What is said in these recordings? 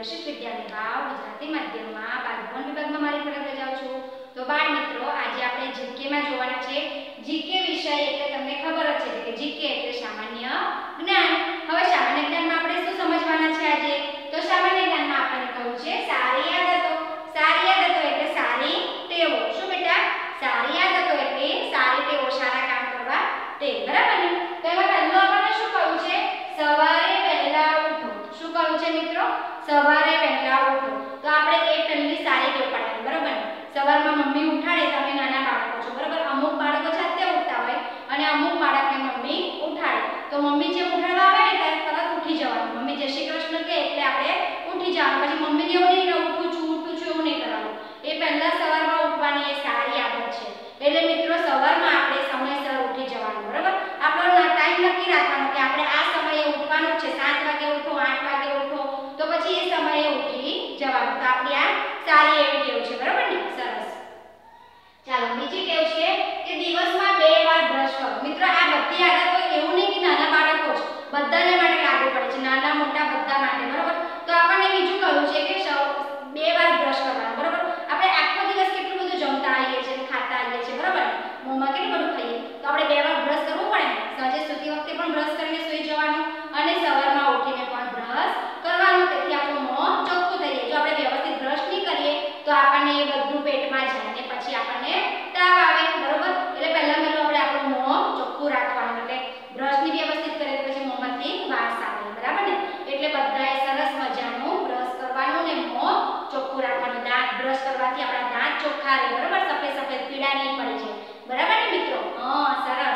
દેવશિષ વિદ્યાલય વાવ ગુજરાતી માધ્યમમાં બાળભવન વિભાગમાં મારી ફરજ બજાવું છું। તો બાળ મિત્રો, આજે આપણે જીકે માં જોવાના છે। જીકે વિષય એટલે તમને ખબર જ છે કે જીકે એટલે સામાન્ય જ્ઞાન। હવે સામાન્ય જ્ઞાનમાં આપણે શું સમજવાના છે આજે? તો સામાન્ય જ્ઞાનમાં આપણે કહ્યું છે સારી આદતો। સારી આદતો એટલે સારી ટેવો। શું બેટા? સારી આદતો એટલે સારી ટેવો, સારા કામ કરવા તે, બરાબર ને? તો એમાં પહેલું આપણને શું કહ્યું છે? સવારે વહેલા ઉઠો। શું કહ્યું છે મિત્રો? સવારે વહેલા ઉઠો। તો આપણે એ પહેલી સારી ટેવ પાડવાની, બરાબર ને? સવારમાં મમ્મી ઉઠાડે, તમે નાના બાળકો છો, બરાબર? અમુક બાળકો જાતે ઉઠતા હોય અને અમુક બાળકને મમ્મી ઉઠાડે, તો મમ્મી જે ઉઠાડવા આવે ને ત્યારે તરત ઉઠી જવાનું। મમ્મી જય શ્રી કૃષ્ણ કહે એટલે આપણે ઉઠી જવાનું। પછી મમ્મીને એવું નહીં કે ઉઠું છું એવું નહીં કરવાનું। એ પહેલા સવારમાં ઉઠવાની એ સારી આદત છે। એટલે મિત્રો, સવારમાં આપણે સમયસર ઉઠી જવાનું, બરાબર? આપણો ટાઈમ નક્કી રાખવાનો કે આપણે આ સમયે ઉઠવાનું છે, 7 વાગે ઉઠો, 8 વાગે ઉઠો, તો પછી એ સમયે ઉઠી જવાનું। તો આપણી આ સારી એવી ટેવ છે, બરાબર ને? સરસ। ચાલો, બીજી ટેવ છે કે દિવસમાં 2 વાર બ્રશ કરો। મિત્રો, આ બધી આદતો એવું નહીં કે નાના બાળકો જ, બધાને માટે લાગુ પડે છે, નાના મોટા બધા માટે, બરાબર? તો આપણને બીજું કહ્યું છે કે 2 વાર બ્રશ કરવાનું, બરાબર? આપણે આખો દિવસ કેટલું બધું જમતા આવીએ છીએ, ખાતા આવીએ છીએ, બરાબર? મોંમાં કેટલું બધું ખાઈએ, તો આપણે 2 વાર બ્રશ કરવું પડે ને? સાંજે સૂતી વખતે પણ બ્રશ કરીને સૂઈ જવાનું અને સવારમાં ઉઠીને પણ બ્રશ કરવાનું। તેથી આપણું મોં ચોખ્ખું થઈ જાય। જો આપણે વ્યવસ્થિત બ્રશ નહીં કરીએ તો આપણને એ બધું પેટમાં જાય અને પછી આપણને તાવ આવે, બરાબર? એટલે પહેલા આપણે આપણું મોં ચોખ્ખું રાખવાનું। એટલે બ્રશની વ્યવસ્થિત કરીએ તો પછી મોંમાંથી વાસ આવે, બરાબર ને? એટલે બધાએ સરસ મજાનું બ્રશ કરવાનું ને મોં ચોખ્ખું રાખવાનું। દાંત બ્રશ કરવાથી આપણા દાંત ચોખ્ખા રહે, બરાબર? સફેદ સફેદ પીડા નહીં પડી જાય, બરાબર ને મિત્રો? સરસ।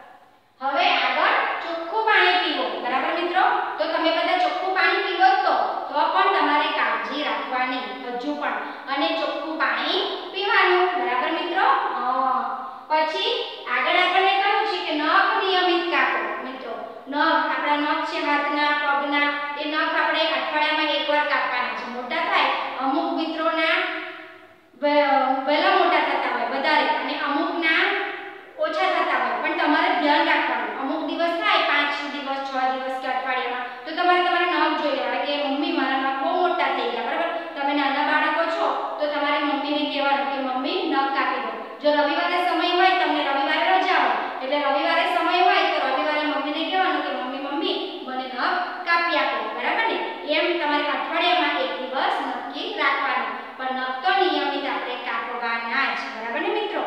હવે આગળ ચોખ્ખું પાણી પીવો, બરાબર મિત્રો? તો તમે બધા ચોખ્ખું પાણી પીવો તો પણ તમારે કાળજી રાખવાની હજુ પણ, અને ચોખ્ખું પાણી પીવાનું, બરાબર મિત્રો? પછી આગળ આપણને કહ્યું છે કે નખ નિયમિત કાપો। મિત્રો, નખ, આપણા નખ છે હાથના, પગના, એ નખ આપણે અઠવાડિયામાં એકવાર કાપવાના છે। મોટા થાય, અમુક મિત્રોના વહેલા મોટા થતા હોય વધારે અને અમુકના ઓછા થતા હોય, પણ તમારે ધ્યાન રાખવાનું। અમુક દિવસ થાય, 5 દિવસ, 6 દિવસ કે અઠવાડિયામાં, તો તમારે તમારા નખ જોઈ લેવાના કે મમ્મી મારા નખ બહુ મોટા થઈ ગયા, બરાબર? તમે નાના બાળકો છો તો તમારે મમ્મીને કહેવાનું કે મમ્મી નખ કાપી દો। જો રવિવારે સમય હોય, તમને રવિવારે રજા હોય, એટલે રવિવારે સમય હોય તો રવિવારે મમ્મીને કહેવાનું કે મમ્મી મને નખ કાપી આપો, બરાબર ને? એમ તમારે અઠવાડિયામાં એક દિવસ નક્કી રાખવાનું, પણ નખ તો નિયમિત આપણે કાપવાના જ, બરાબર ને મિત્રો?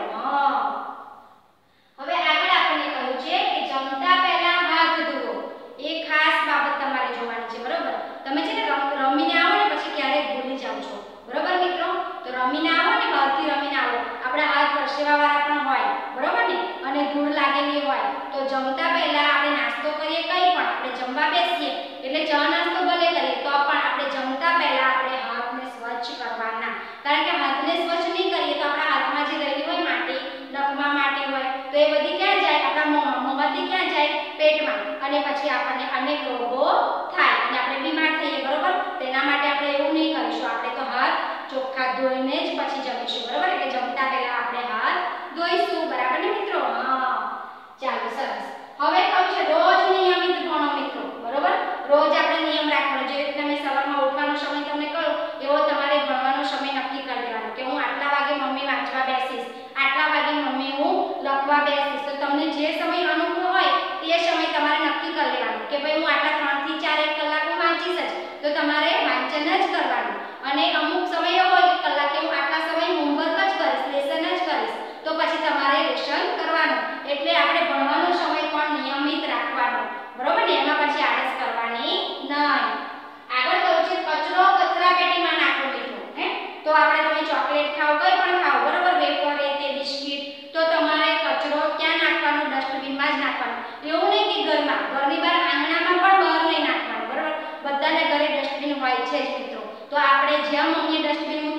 હવે આગળ આપણને કહ્યું છે કે જમતા પહેલા હાથ ધોવો। એ ખાસ બાબત તમારે જોવાની છે, બરાબર? તમે છે ને રમીને આવો ને પછી ક્યારેક ભૂલી જાવ છો, બરાબર મિત્રો? તો રમીને આવો ને, બહારથી રમીને આવો, આપણા હાથ પરસેવાવાળા પણ હોય, બરાબર ને? અને ધૂળ લાગેલી હોય, તો જમતા પહેલા આપણે નાસ્તો કરીએ, કંઈ પણ આપણે જમવા બેસીએ એટલે ચા નાસ્તો ભલે કરીએ તો પણ આપણે જમતા પહેલા આપણે હાથને સ્વચ્છ કરવાના। કારણ કે હાથને સ્વચ્છ નહીં કરીએ તો આપણા હાથમાં જે રહેલી હોય માટી, નખમાં માટી હોય, તો એ બધી ક્યાં જાય? આપણા મોંમાંથી ક્યાં જાય? પેટમાં, અને પછી આપણને અનેક રોગો થાય અને આપણે બીમાર થઈએ, બરાબર? તેના માટે આપણે એવું નહીં કરીશું, આપણે તો હાથ ચોખ્ખા ધોઈને જ પછી જમીશું, બરાબર? એટલે જમતા પહેલા આપણે હાથ ધોઈશું, બરાબર ને મિત્રો? ચાલો, સરસ। હવે કહું છે રોજ નિયમિત ભણો મિત્રો, બરાબર? રોજ આપણે નિયમ રાખવાનો। જે રીતે તમે સવારમાં ઉઠવાનો સમય તમને કહ્યું, એવો તમારે ભણવાનો સમય નક્કી કરી દેવાનો કે હું આટલા વાગે મમ્મી વાંચવા બેસીશ, આટલા વાગે મમ્મી હું લખવા બેસીશ। તો તમને જે સમય અનુકૂળ હોય તે સમય તમારે નક્કી કરી લેવાનો કે ભાઈ હું આટલા 3 થી 4 1 કલાક હું વાંચીશ જ, તો તમારે વાંચન જ કરવાનું। અને અમુક સમય એવો હોય કે કલાકે હું આટલા સમય હોમવર્ક જ કરીશ, લેસન જ કરીશ, તો પછી તમારે લેસન કરવાનું। એટલે આપણે ભણવાનો સમય પણ નિયમિત રાખવાનો, બરોબર ને? એમાં પછી આળસ કરવાની નહીં। આગળ કહ્યું છે કચરો કચરાપેટીમાં નાખો મિત્રો, તો આપણે તમે ચોકલેટ ખાઓ, કંઈ પણ ખાઓ, બરોબર? વેફર તે બિસ્કિટ, તો તમારે કચરો ક્યાં નાખવાનો? ડસ્ટબિનમાં જ નાખવાનો। એવું નહીં કે ઘરની બહાર આંગણામાં પણ બહાર નહીં નાખવાનું, બરોબર? બધાને ઘરે ડસ્ટબિન હોય છે જ મિત્રો, તો આપણે જ્યાં મમ્મીએ ડસ્ટબિન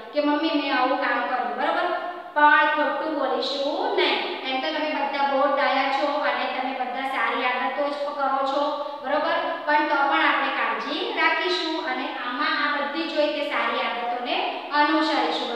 કે મમ્મી મેં આવું કામ કર્યું, બરોબર, પણ ખોટું બોલીશું નહીં. એમ તો તમે બધા બહુ ડાયા છો અને તમે બધા સારી આદતો જ કરો છો, બરોબર, પણ તો પણ આપણે કાળજી રાખીશું અને આમાં આ બધી જોઈ કે સારી આદતોને અનુસરીશું.